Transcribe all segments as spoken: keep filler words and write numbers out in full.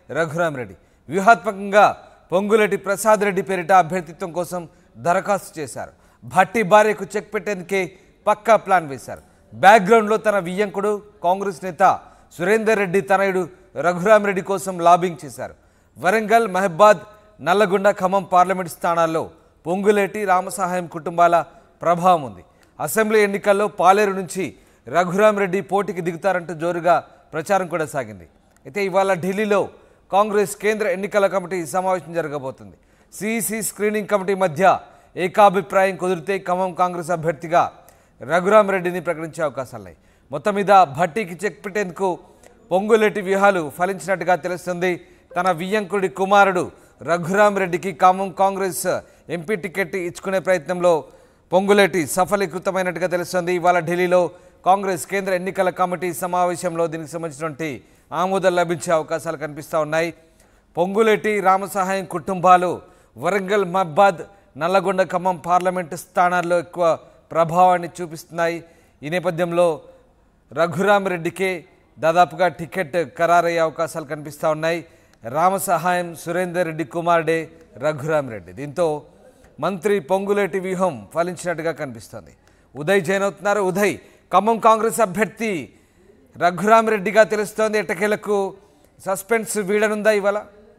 రఘురామరెడ్డి వ్యూహాత్మకంగా పొంగులేటి ప్రసాద్ రెడ్డి పేరిట అభ్యర్థిత్వం కోసం దరఖాస్తు చేశారు. భట్టి భార్యకు చెక్ పెట్టేందుకే పక్కా ప్లాన్ వేశారు. బ్యాక్గ్రౌండ్లో తన వియ్యంకుడు కాంగ్రెస్ నేత సురేందర్ రెడ్డి తనయుడు రఘురామరెడ్డి కోసం లాబింగ్ చేశారు. వరంగల్, మహబాద్, నల్లగొండ, ఖమ్మం పార్లమెంట్ స్థానాల్లో పొంగులేటి, రామసహాయం కుటుంబాల ప్రభావం ఉంది. అసెంబ్లీ ఎన్నికల్లో పాలేరు నుంచి రఘురామరెడ్డి పోటీకి దిగుతారంటూ జోరుగా ప్రచారం కూడా సాగింది. అయితే ఇవాళ ఢిల్లీలో కాంగ్రెస్ కేంద్ర ఎన్నికల కమిటీ సమావేశం జరగబోతుంది. సిఈసి స్క్రీనింగ్ కమిటీ మధ్య ఏకాభిప్రాయం కుదిరితే ఖమ్మం కాంగ్రెస్ అభ్యర్థిగా రఘురామరెడ్డిని ప్రకటించే అవకాశాలున్నాయి. మొత్తం మీద భట్టీకి చెక్ పెట్టేందుకు పొంగులేటి వ్యూహాలు ఫలించినట్టుగా తెలుస్తుంది. తన వియ్యంకుడి కుమారుడు రఘురామరెడ్డికి ఖమ్మం కాంగ్రెస్ ఎంపీ టికెట్ ఇచ్చుకునే ప్రయత్నంలో పొంగులేటి సఫలీకృతమైనట్టుగా తెలుస్తుంది. ఇవాళ ఢిల్లీలో కాంగ్రెస్ కేంద్ర ఎన్నికల కమిటీ సమావేశంలో దీనికి సంబంధించినటువంటి ఆమోదం లభించే అవకాశాలు కనిపిస్తూ ఉన్నాయి. పొంగులేటి, రామసహాయం కుటుంబాలు వరంగల్, మహబాద్, నల్లగొండ, ఖమ్మం పార్లమెంటు స్థానాల్లో ఎక్కువ ప్రభావాన్ని చూపిస్తున్నాయి. ఈ నేపథ్యంలో రఘురామరెడ్డికే దాదాపుగా టికెట్ ఖరారయ్యే అవకాశాలు కనిపిస్తూ ఉన్నాయి. రామసహాయం సురేందర్ రెడ్డి కుమారుడే రఘురామరెడ్డి. దీంతో మంత్రి పొంగులేటి వ్యూహం ఫలించినట్టుగా కనిపిస్తోంది. ఉదయ్ జైన్ అవుతున్నారు. ఉదయ్, ఖమ్మం కాంగ్రెస్ అభ్యర్థి రఘురామరెడ్డిగా తెలుస్తోంది. ఎట్టకేలకు సస్పెన్స్ వీడనుందా ఇవాళ?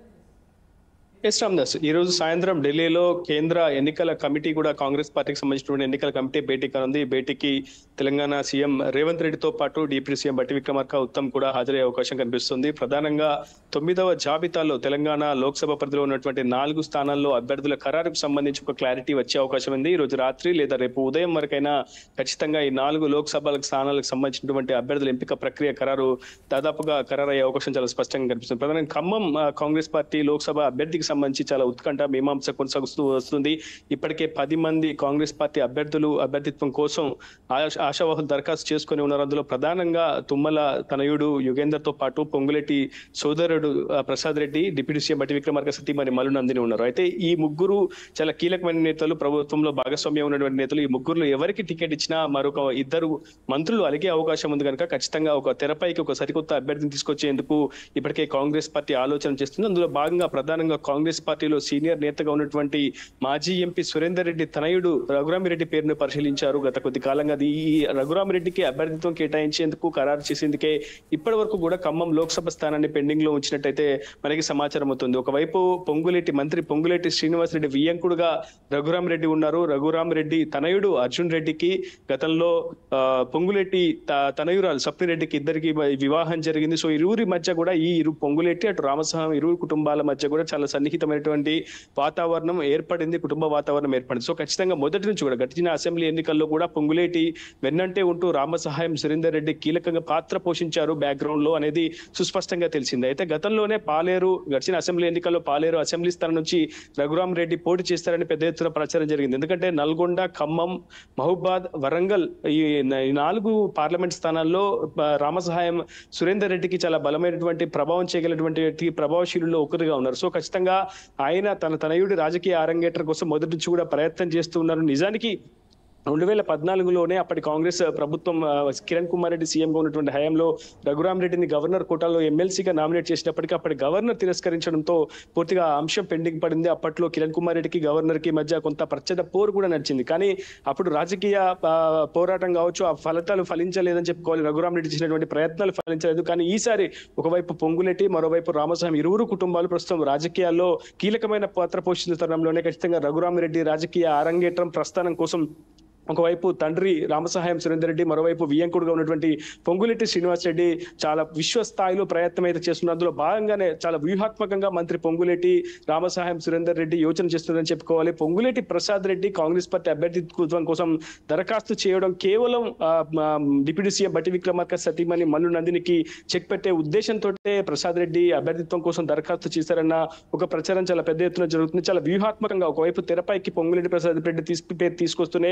ఎస్ రామ్దాస్, ఈ రోజు సాయంత్రం ఢిల్లీలో కేంద్ర ఎన్నికల కమిటీ కూడా కాంగ్రెస్ పార్టీకి సంబంధించిన ఎన్నికల కమిటీ భేటీ కానుంది. ఈ భేటీకి తెలంగాణ సీఎం రేవంత్ రెడ్డితో పాటు డిప్యూటీ సీఎం బట్టి విక్రమార్క, ఉత్తమ్ కూడా హాజరయ్యే అవకాశం కనిపిస్తుంది. ప్రధానంగా తొమ్మిదవ జాబితాలో తెలంగాణ లోక్సభ పరిధిలో ఉన్నటువంటి నాలుగు స్థానాల్లో అభ్యర్థుల ఖరారుకు సంబంధించి ఒక క్లారిటీ వచ్చే అవకాశం ఉంది. ఈ రోజు రాత్రి లేదా రేపు ఉదయం వరకైనా ఖచ్చితంగా ఈ నాలుగు లోక్సభ స్థానాలకు సంబంధించినటువంటి అభ్యర్థుల ఎంపిక ప్రక్రియ ఖరారు దాదాపుగా ఖరారయ్యే అవకాశం చాలా స్పష్టంగా కనిపిస్తుంది. ప్రధానంగా ఖమ్మం కాంగ్రెస్ పార్టీ లోక్సభ అభ్యర్థికి సంబంధించి చాలా ఉత్కంఠ మీమాంస కొనసాగుతూ వస్తుంది. ఇప్పటికే పది మంది కాంగ్రెస్ పార్టీ అభ్యర్థులు అభ్యర్థిత్వం కోసం ఆశావాహులు దరఖాస్తు చేసుకుని ఉన్నారు. అందులో ప్రధానంగా తుమ్మల తనయుడు యుగేందర్ తో పాటు పొంగులేటి సోదరుడు ప్రసాద్ రెడ్డి, డిప్యూటీ సీఎం బట్టి విక్రమార్క సతీమణి మల్లు నందిని ఉన్నారు. అయితే ఈ ముగ్గురు చాలా కీలకమైన నేతలు, ప్రభుత్వంలో భాగస్వామ్యం ఉన్నటువంటి నేతలు. ఈ ముగ్గురులో ఎవరికి టికెట్ ఇచ్చినా మరొక ఇద్దరు మంత్రులు అలిగే అవకాశం ఉంది కనుక ఖచ్చితంగా ఒక తెరపైకి ఒక సరికొత్త అభ్యర్థిని తీసుకొచ్చేందుకు ఇప్పటికే కాంగ్రెస్ పార్టీ ఆలోచన చేస్తుంది. అందులో భాగంగా ప్రధానంగా కాంగ్రెస్ పార్టీలో సీనియర్ నేతగా ఉన్నటువంటి మాజీ ఎంపీ సురేందర్ రెడ్డి తనయుడు రఘురామిరెడ్డి పేరును పరిశీలించారు. గత కొద్ది కాలంగా ఈ రఘురామిరెడ్డికి అభ్యర్థిత్వం కేటాయించేందుకు ఖరారు చేసేందుకే ఇప్పటి వరకు కూడా ఖమ్మం లోక్సభ స్థానాన్ని పెండింగ్ లో ఉంచినట్టయితే మనకి సమాచారం అవుతుంది. ఒకవైపు పొంగులేటి మంత్రి పొంగులేటి శ్రీనివాస్ రెడ్డి వియ్యంకుడుగా రఘురామిరెడ్డి ఉన్నారు. రఘురామిరెడ్డి తనయుడు అర్జున్ రెడ్డికి గతంలో పొంగులేటి తనయురాలు స్వప్నిరెడ్డికి ఇద్దరికి వివాహం జరిగింది. సో ఇరువురి మధ్య కూడా ఈ ఇరు పొంగులేటి అటు రామస్వామి ఇరువురు కుటుంబాల మధ్య కూడా చాలా సన్నిహితమైనటువంటి వాతావరణం ఏర్పడింది, కుటుంబ వాతావరణం ఏర్పడింది. సో ఖచ్చితంగా మొదటి నుంచి కూడా గడిచిన అసెంబ్లీ ఎన్నికల్లో కూడా పొంగులేటి వెన్నంటే ఉంటూ రామసహాయం సురేందర్ రెడ్డి కీలకంగా పాత్ర పోషించారు బ్యాక్గ్రౌండ్ లో అనేది సుస్పష్టంగా తెలిసింది. అయితే గతంలోనే పాలేరు గడిచిన అసెంబ్లీ ఎన్నికల్లో పాలేరు అసెంబ్లీ స్థానం నుంచి రఘురామ్ రెడ్డి పోటీ చేస్తారని పెద్ద ఎత్తున ప్రచారం జరిగింది. ఎందుకంటే నల్గొండ, ఖమ్మం, మహబాద్, వరంగల్ ఈ నాలుగు పార్లమెంట్ స్థానాల్లో రామసహాయం సురేందర్ రెడ్డికి చాలా బలమైనటువంటి ప్రభావం చేయగలిగినటువంటి ప్రభావశీలుల్లో ఒకరిగా ఉన్నారు. సో ఖచ్చితంగా ఆయన తన తనయుడి రాజకీయ అరంగేట్రం కోసం మొదటి నుంచి కూడా ప్రయత్నం చేస్తూ ఉన్నారు. నిజానికి రెండు వేల పద్నాలుగులోనే అప్పటి కాంగ్రెస్ ప్రభుత్వం కిరణ్ కుమార్ రెడ్డి సీఎంగా ఉన్నటువంటి హయాంలో రఘురామ్ రెడ్డిని గవర్నర్ కోటాలో ఎమ్మెల్సీగా నామినేట్ చేసినప్పటికీ అప్పటి గవర్నర్ తిరస్కరించడంతో పూర్తిగా అంశం పెండింగ్ పడింది. అప్పట్లో కిరణ్ కుమార్ రెడ్డికి గవర్నర్ కి మధ్య కొంత ప్రచ్ఛద పోరు కూడా నడిచింది. కానీ అప్పుడు రాజకీయ పోరాటం కావచ్చు, ఆ ఫలితాలు ఫలించలేదని చెప్పుకోవాలి. రఘురామ్ రెడ్డి చేసినటువంటి ప్రయత్నాలు ఫలించలేదు. కానీ ఈసారి ఒకవైపు పొంగులేటి, మరోవైపు రామస్వామి ఇరువురు కుటుంబాలు ప్రస్తుతం రాజకీయాల్లో కీలకమైన పాత్ర పోషించిన తరుణంలోనే ఖచ్చితంగా రఘురామ్ రెడ్డి రాజకీయ అరంగేట్రం ప్రస్థానం కోసం ఒకవైపు తండ్రి రామసహాయం సురేందర్ రెడ్డి, మరోవైపు వియ్యంకుడుగా ఉన్నటువంటి పొంగులేటి శ్రీనివాస్ రెడ్డి చాలా విశ్వస్థాయిలో ప్రయత్నం అయితే చేస్తున్నారు. అందులో భాగంగానే చాలా వ్యూహాత్మకంగా మంత్రి పొంగులేటి రామసహాయం సురేందర్ రెడ్డి యోచన చేస్తున్నారని చెప్పుకోవాలి. పొంగులేటి ప్రసాద్ రెడ్డి కాంగ్రెస్ పార్టీ అభ్యర్థిత్వం కోసం దరఖాస్తు చేయడం కేవలం డిప్యూటీ సీఎం బట్టి విక్రమార్క సతీమణి మల్లు నందినికి చెక్ పెట్టే ఉద్దేశంతో ప్రసాద్ రెడ్డి అభ్యర్థిత్వం కోసం దరఖాస్తు చేశారన్న ఒక ప్రచారం చాలా పెద్ద ఎత్తున జరుగుతుంది. చాలా వ్యూహాత్మకంగా ఒకవైపు తెరపైకి పొంగులేటి ప్రసాద్ రెడ్డి తీసుకు తీసుకొస్తూనే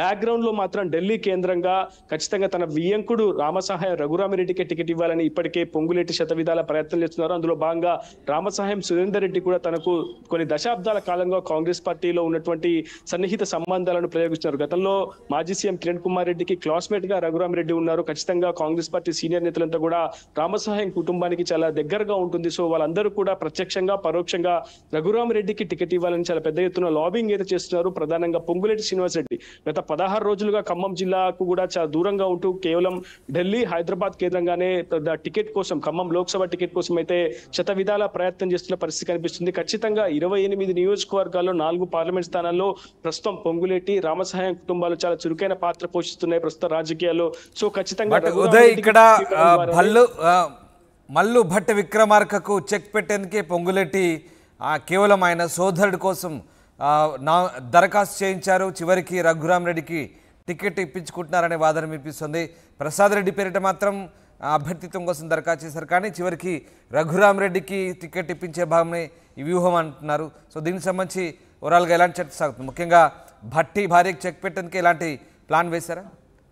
బ్యాక్గ్రౌండ్ లో మాత్రం ఢిల్లీ కేంద్రంగా ఖచ్చితంగా తన వియ్యంకుడు రామసహాయం రఘురామిరెడ్డికి టికెట్ ఇవ్వాలని ఇప్పటికే పొంగులేటి శతవిధాల ప్రయత్నం చేస్తున్నారు. అందులో భాగంగా రామసహాయం సురేందర్ రెడ్డి కూడా తనకు కొన్ని దశాబ్దాల కాలంగా కాంగ్రెస్ పార్టీలో ఉన్నటువంటి సన్నిహిత సంబంధాలను ప్రయోగిస్తున్నారు. గతంలో మాజీ సీఎం కిరణ్ కుమార్ రెడ్డికి క్లాస్మేట్ గా రఘురామిరెడ్డి ఉన్నారు. ఖచ్చితంగా కాంగ్రెస్ పార్టీ సీనియర్ నేతలంతా కూడా రామసహాయం కుటుంబానికి చాలా దగ్గరగా ఉంటుంది. సో వాళ్ళందరూ కూడా ప్రత్యక్షంగా పరోక్షంగా రఘురామిరెడ్డికి టికెట్ ఇవ్వాలని చాలా పెద్ద ఎత్తున లాబింగ్ అయితే చేస్తున్నారు. ప్రధానంగా పొంగులేటి శ్రీనివాస్ రెడ్డి గత పదహారు రోజులుగా ఖమ్మం జిల్లాకు కూడా చాలా దూరంగా ఉంటూ కేవలం ఢిల్లీ హైదరాబాద్ కేంద్రంగానే టికెట్ కోసం ఖమ్మం లోక్సభ టికెట్ కోసం అయితే శత విధాల ప్రయత్నం చేస్తున్న పరిస్థితి కనిపిస్తుంది. ఖచ్చితంగా ఇరవై ఎనిమిది నియోజకవర్గాల్లో నాలుగు పార్లమెంట్ స్థానాల్లో ప్రస్తుతం పొంగులేటి రామసహాయం కుటుంబాలు చాలా చురుకైన పాత్ర పోషిస్తున్నాయి ప్రస్తుత రాజకీయాల్లో. సో ఖచ్చితంగా ఉదయ్ ఇక్కడ భల్లు మల్లు భట్ విక్రమార్కకు చెక్ పెట్టేందుకే పొంగులేటి కేవలం ఆయన సోదరుడి కోసం నా దరఖాస్తు చేయించారు. చివరికి రఘురామిరెడ్డికి టికెట్ ఇప్పించుకుంటున్నారనే వాదన వినిపిస్తుంది. ప్రసాద్ రెడ్డి పేరిట మాత్రం అభ్యర్థిత్వం కోసం దరఖాస్తు చేశారు, కానీ చివరికి రఘురామిరెడ్డికి టికెట్ ఇప్పించే భాగమే ఈ వ్యూహం అంటున్నారు. సో దీనికి సంబంధించి ఓవరాల్గా ఎలాంటి చర్చ సాగుతుంది? ముఖ్యంగా భట్టి భార్యకి చెక్ పెట్టేందుకు ఎలాంటి ప్లాన్ వేశారా?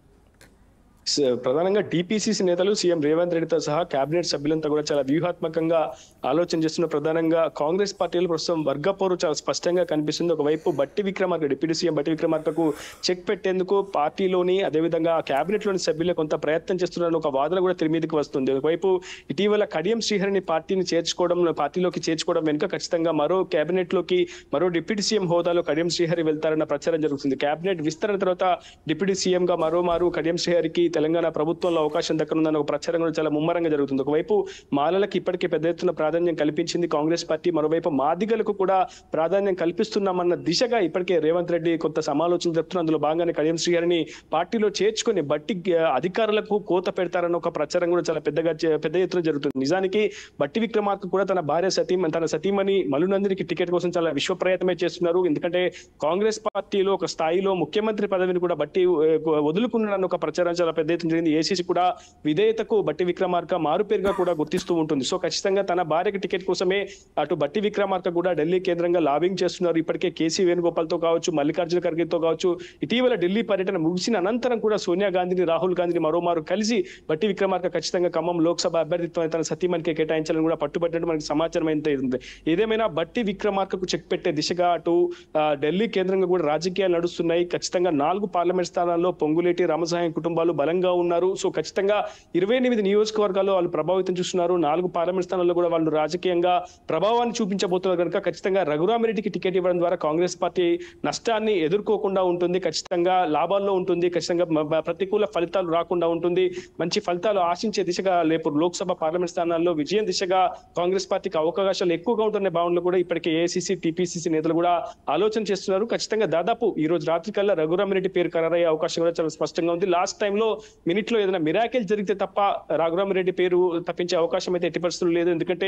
ప్రధానంగా టీపీసీసీ నేతలు సీఎం రేవంత్ రెడ్డితో సహా కేబినెట్ సభ్యులంతా కూడా చాలా వ్యూహాత్మకంగా ఆలోచన చేస్తున్న. ప్రధానంగా కాంగ్రెస్ పార్టీలో ప్రస్తుతం వర్గపోరు చాలా స్పష్టంగా కనిపిస్తుంది. ఒకవైపు బట్టి విక్రమార్క డిప్యూటీ సీఎం బట్టి విక్రమార్కకు చెక్ పెట్టేందుకు పార్టీలోని అదేవిధంగా కేబినెట్ లోని సభ్యులు కొంత ప్రయత్నం చేస్తున్నారని ఒక వాదన కూడా తెరమీదికి వస్తుంది. ఒకవైపు ఇటీవల కడియం శ్రీహరిని పార్టీని చేర్చుకోవడం పార్టీలోకి చేర్చుకోవడం వెనుక ఖచ్చితంగా మరో కేబినెట్ లోకి మరో డిప్యూటీ సీఎం హోదాలో కడియం శ్రీహరి వెళ్తారన్న ప్రచారం జరుగుతుంది. కేబినెట్ విస్తరణ తర్వాత డిప్యూటీ సీఎం గా మరోమారు కడియం శ్రీహరికి తెలంగాణ ప్రభుత్వంలో అవకాశం దక్కనుందన్న ఒక ప్రచారం కూడా చాలా ముమ్మరంగా జరుగుతుంది. ఒకవైపు మాలలకు ఇప్పటికే పెద్ద ఎత్తున ప్రాధాన్యం కల్పించింది కాంగ్రెస్ పార్టీ, మరోవైపు మాదిగలకు కూడా ప్రాధాన్యం కల్పిస్తున్నామన్న దిశగా ఇప్పటికే రేవంత్ రెడ్డి కొంత సమాలోచన జరుపుతున్నారు. అందులో భాగంగానే కడియం శ్రీహరిని పార్టీలో చేర్చుకుని బట్టి అధికారులకు కోత పెడతారన్న ఒక ప్రచారం కూడా చాలా పెద్దగా పెద్ద ఎత్తున జరుగుతుంది. నిజానికి బట్టి విక్రమార్క కూడా తన భార్య సతీమణి తన సతీమణి మలునందినికి టికెట్ కోసం చాలా విశ్వ ప్రయత్నమే చేస్తున్నారు. ఎందుకంటే కాంగ్రెస్ పార్టీలో ఒక స్థాయిలో ముఖ్యమంత్రి పదవిని కూడా బట్టి వదులుకున్నారన్న ఒక ప్రచారం చాలా పెద్ద ఎత్తున జరిగింది. ఏసీసీ కూడా విధేయతకు బట్టి విక్రమార్క మారుపేరుగా కూడా గుర్తిస్తూ ఉంటుంది. సో ఖచ్చితంగా తన భార్యకి టికెట్ కోసమే అటు బట్టి విక్రమార్క కూడా ఢిల్లీ కేంద్రంగా లాబింగ్ చేస్తున్నారు. ఇప్పటికే కేసీ వేణుగోపాల్ తో కావచ్చు, మల్లికార్జున ఖర్గేతో కావచ్చు, ఇటీవల ఢిల్లీ పర్యటన ముగిసిన అనంతరం కూడా సోనియా గాంధీని రాహుల్ గాంధీని మరోమారు కలిసి బట్టి విక్రమార్క ఖచ్చితంగా ఖమ్మం లోక్సభ అభ్యర్థిత్వం తన సతీమణికి కేటాయించాలని కూడా పట్టుబట్టినట్టు మనకి సమాచారం అయితే ఉంది. ఏదేమైనా బట్టి విక్రమార్కకు చెక్ పెట్టే దిశగా అటు ఢిల్లీ కేంద్రంగా కూడా రాజకీయాలు నడుస్తున్నాయి. ఖచ్చితంగా నాలుగు పార్లమెంట్ స్థానాల్లో పొంగులేటి రామసహాయం కుటుంబాలు బలంగా ఉన్నారు. సో ఖచ్చితంగా ఇరవై ఎనిమిది నియోజకవర్గాల్లో వాళ్ళు ప్రభావితం చూస్తున్నారు. నాలుగు పార్లమెంట్ స్థానాల్లో కూడా వాళ్ళు రాజకీయంగా ప్రభావాన్ని చూపించబోతున్నారు కనుక ఖచ్చితంగా రఘురామిరెడ్డికి టికెట్ ఇవ్వడం ద్వారా కాంగ్రెస్ పార్టీ నష్టాన్ని ఎదుర్కోకుండా ఉంటుంది, ఖచ్చితంగా లాభాల్లో ఉంటుంది, ఖచ్చితంగా ప్రతికూల ఫలితాలు రాకుండా ఉంటుంది, మంచి ఫలితాలు ఆశించే దిశగా రేపు లోక్సభ పార్లమెంట్ స్థానాల్లో విజయం దిశగా కాంగ్రెస్ పార్టీకి అవకాశాలు ఎక్కువగా ఉంటున్న భావనలో కూడా ఇప్పటికే ఏఐసీసీ టీపీసీసీ నేతలు కూడా ఆలోచన చేస్తున్నారు. ఖచ్చితంగా దాదాపు ఈ రోజు రాత్రి కల్లా రఘురామిరెడ్డి పేరు ఖరారయ్యే అవకాశం కూడా చాలా స్పష్టంగా ఉంది. లాస్ట్ టైంలో మినిట్ లో ఏదైనా మిరాకిల్ జరిగితే తప్ప రఘురామిరెడ్డి పేరు తప్పించే అవకాశం అయితే ఎట్టి పరిస్థితులు లేదు. ఎందుకంటే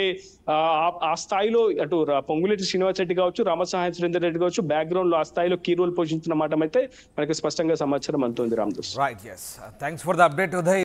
ఆ స్థాయిలో అటు పొంగులేటి శ్రీనివాస్ రెడ్డి కావచ్చు, రామసహాయం సురేందర్ రెడ్డి కావచ్చు, బ్యాక్గ్రౌండ్ లో ఆ స్థాయిలో కీ రోల్ పోషించిన మాట అయితే మనకి స్పష్టంగా సమాచారం అందుతుంది. Ramdas. Right, yes. Thanks for the update, Uday.